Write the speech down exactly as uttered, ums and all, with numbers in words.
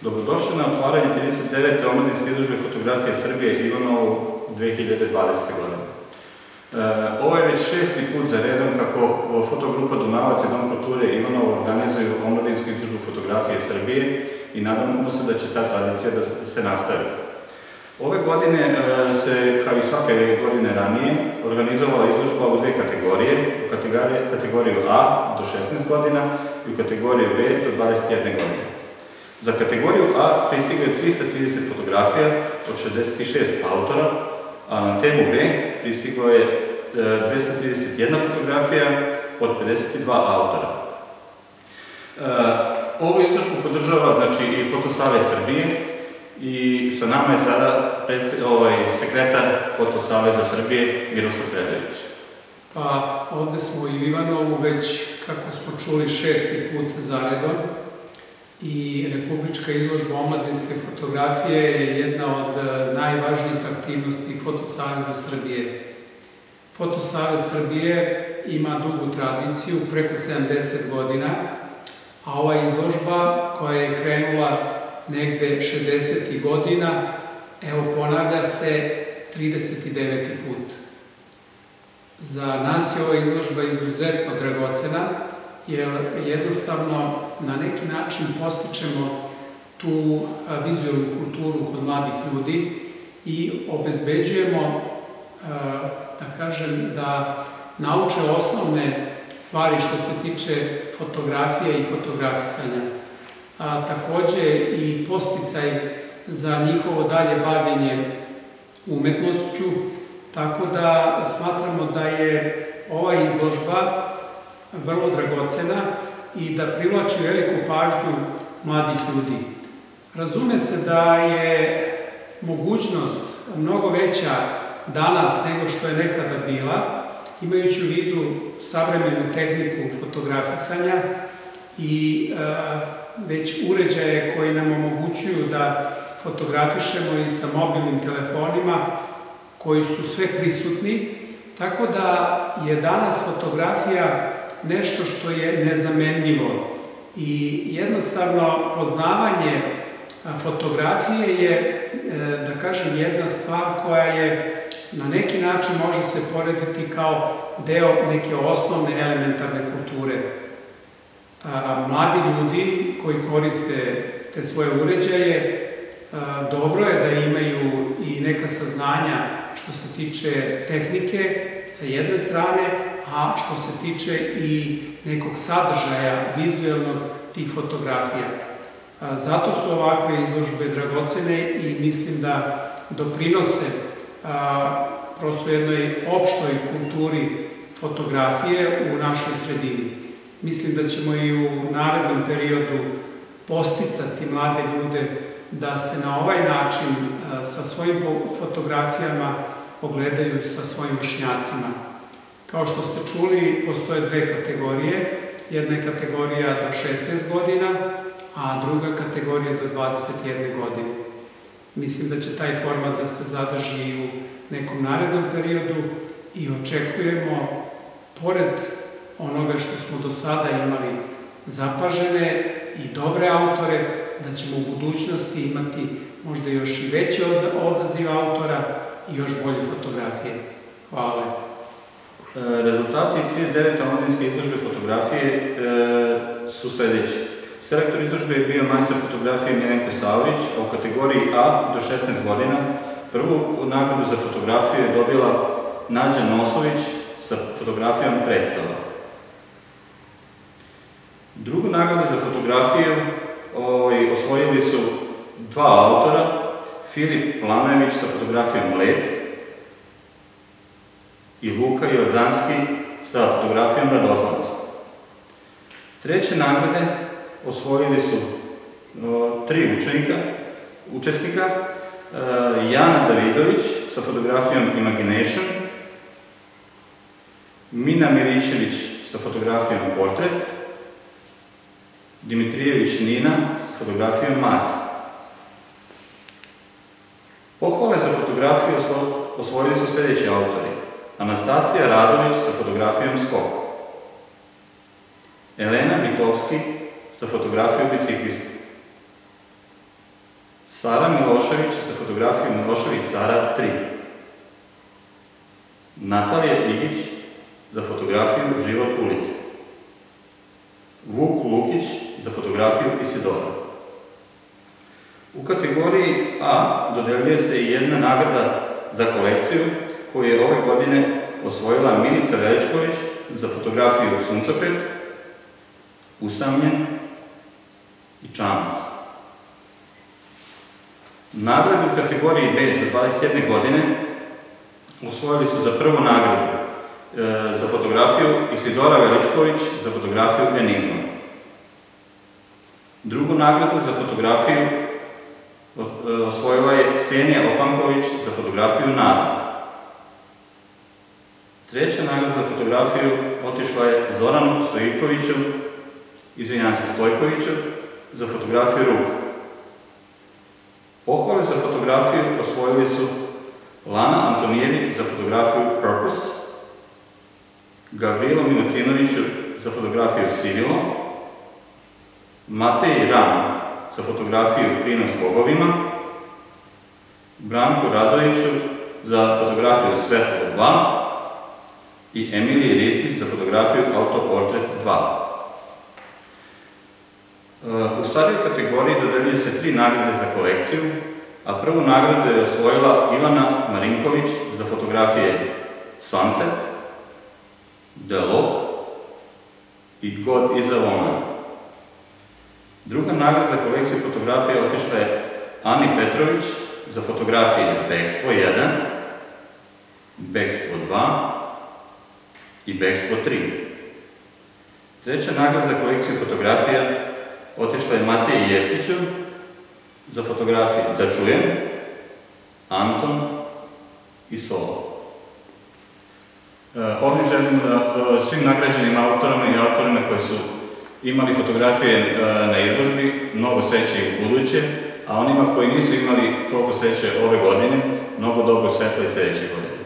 Dobrodošli na otvaranje trideset devete omladinske izložbe fotografije Srbije Ivanovu dve hiljade dvadesete. godine. Ovo je već šesti put za redom kako fotogrupa Dunavac i Dom kulture Ivanovo organizuju omladinsku izložbu fotografije Srbije i nadamo se da će ta tradicija da se nastavi. Ove godine se, kao i svake godine ranije, organizovala izložba u dve kategorije, u kategoriju A do šesnaest godina i u kategoriju B do dvadeset jedne godine. Za kategoriju A pristiglo je trista trideset fotografija od šezdeset šest autora, a na temu B pristiglo je dvesta trideset jedna fotografija od pedeset dva autora. Ovu izložbu podržava znači i Fotosavez Srbije i sa nama je sada sekretar Fotosaveza Srbije Miroslav Predojević. Pa ovde smo i u Ivanovu već, kako smo čuli, šesti put zaredom i Republička izložba omladinske fotografije je jedna od najvažnijih aktivnosti Fotosaveza Srbije. Fotosavez Srbije ima dugu tradiciju, preko sedamdeset godina, a ova izložba koja je krenula negde šezdesetih godina, evo ponavlja se trideset deveti put. Za nas je ova izložba izuzetno dragocena, jer jednostavno na neki način postičemo tu vizualnu kulturu kod mladih ljudi i obezbeđujemo, da kažem, da nauče osnovne stvari što se tiče fotografije i fotografisanja. Takođe i podsticaj za njihovo dalje bavljenje umetnošću, tako da smatramo da je ova izložba vrlo dragocena i da privlači veliku pažnju mladih ljudi. Razume se da je mogućnost mnogo veća danas nego što je nekada bila, imajući u vidu savremenu tehniku fotografisanja i već uređaje koji nam omogućuju da fotografišemo i sa mobilnim telefonima koji su sve prisutni, tako da je danas fotografija nešto što je nezamenljivo i jednostavno poznavanje fotografije je, da kažem, jedna stvar koja je na neki način može se porediti kao deo neke osnovne elementarne kulture. Mladi ljudi koji koriste te svoje uređaje, dobro je da imaju i neka saznanja što se tiče tehnike sa jedne strane, a što se tiče i nekog sadržaja vizualnog tih fotografija. Zato su ovakve izložbe dragocene i mislim da doprinose prosto jednoj opštoj kulturi fotografije u našoj sredini. Mislim da ćemo i u narednom periodu posticati mlade ljude da se na ovaj način sa svojim fotografijama ogledaju sa svojim vršnjacima. Kao što ste čuli, postoje dve kategorije. Jedna je kategorija do šesnaest godina, a druga kategorija do dvadeset jedne godine. Mislim da će taj format da se zadrži i u nekom narednom periodu i očekujemo, pored onoga što smo do sada imali zapažene i dobre autore, da ćemo u budućnosti imati možda još i veći odaziv autora i još bolje fotografije. Hvala lepo. Rezultati trideset devete omladinske izložbe fotografije su sledeći. Selektor izložbe je bio majstor fotografije Milenko Savović, a u kategoriji A do šesnaest godina prvu nagradu za fotografiju je dobila Nađa Noslović sa fotografijom Predstava. Drugu nagradu za fotografiju osvojili su dva autora, Filip Planojević sa fotografijom Led i Luka Jordanski sa fotografijom Radoznalost. Treće nagrade osvojili su tri učesnika, Jana Davidović sa fotografijom Imagination, Mina Milićević sa fotografijom Portret, Dimitrijević Nina sa fotografijom Maca. Pohvale za fotografiju osvojili su sledeći autori: Anastacija Radović sa fotografijom Skok, Elena Mitovski sa fotografijom Biciklista, Sara Milošević za fotografiju Milošević Sara tri. Natalija Igić za fotografiju Život ulice. Vuk Lukić za fotografiju Isidora. U kategoriji A dodeljuje se i jedna nagrada za kolekciju koju je ove godine osvojila Milica Veličković za fotografiju Suncokret, Usamljen i Čamac. Nagradu u kategoriji B do dvadeset jedne godine osvojili su za prvu nagradu e, za fotografiju Isidora Veličković za fotografiju Enigma. Drugu nagradu za fotografiju osvojila je Ksenija Opanković za fotografiju Nada. Treća nagrada za fotografiju otišla je Zoranu Stojikoviću, izvinjam se Stojkoviću, za fotografiju Ruka. Pohvale za fotografiju osvojili su Lana Antonijević za fotografiju Purpose, Gavrilo Minutinoviću za fotografiju Sivilo, Matej Ram za fotografiju Prinos bogovima, Branku Radoviću za fotografiju Svetlo dva i Emiliji Ristić za fotografiju Autoportret dva. U starijoj kategoriji dodeljuje se tri nagrade za kolekciju, a prvu nagradu je osvojila Ivana Marinković za fotografije Sunset, The Lock i God is a Woman. Druga nagrada za kolekciju fotografije otišla je Ani Petrović za fotografije Bekstvo jedan, Bekstvo dva i Bekstvo tri. Treća nagrada za kolekciju fotografija otišla je Mateji Jeftiću za fotografije Da čujem, Anton i Solo. Ovdje želim da svim nagrađenim autorama i autorima koji su imali fotografije na izložbi mnogo sreće i u buduće, a onima koji nisu imali toliko sreće ove godine, mnogo dobro svetla i sljedeće godine.